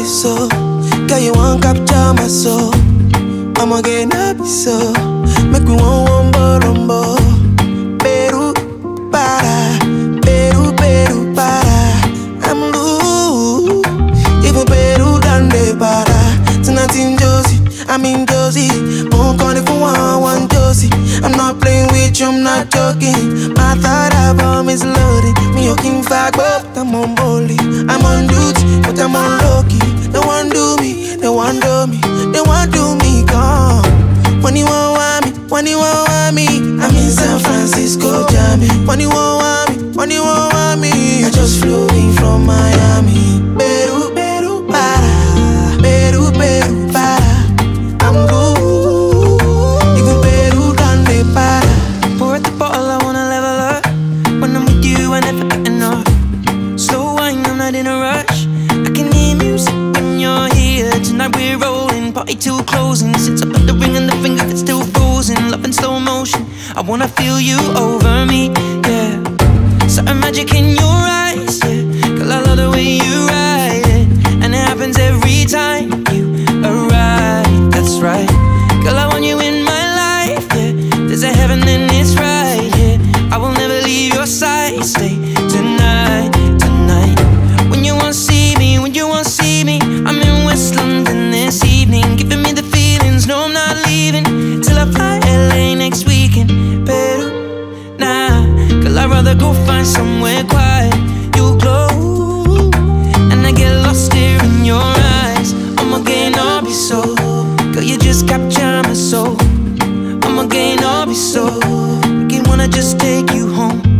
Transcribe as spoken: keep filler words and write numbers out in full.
be so. Girl, you won't capture my soul. Omoge no be so. Make me one wombolombo. Peru, para, Peru, Peru, para. I'm loose. Even Peru done de para. Tonight in jozi, I'm in jozi. Won't call it for one, one jozi. I'm not playing with you, I'm not joking. My thought album is loaded. Me yoking fagbo, I'm on bully. I'm on duty, but I'm on lowkey. They want do me, they want do me, they want do me gone. When you won't want me, when you won't want me, I'm in San Francisco, jamming. When you won't want me, when you won't want me, I just flew in from Miami. Peru, Peru, para, Peru, Peru, para. I'm good, even Peru done they para. Pour at the bottle, I wanna level up. When I'm with you, I never get enough. Slow wine, I'm not in a rush. I can hear music when you're here. Tonight we're rolling, party till closing. Since I put the ring on the finger that's still frozen. Love in slow motion, I wanna feel you over me, yeah. Certain magic in your eyes, yeah. Girl, I love the way you ride it. And it happens every time you arrive, that's right. Girl, I want you in my life, yeah. There's a heaven and it's right, yeah. I will never leave your side, stay tonight, tonight. When you won't see me, when you won't see me, I'm in West London this evening, giving me the feelings, no I'm not leaving till I fly L A next weekend. Peru, nah, girl I'd rather go find somewhere quiet. You glow, and I get lost here in your eyes. Omoge no be so, girl you just capture my soul. Omoge no be so, I wanna just take you home.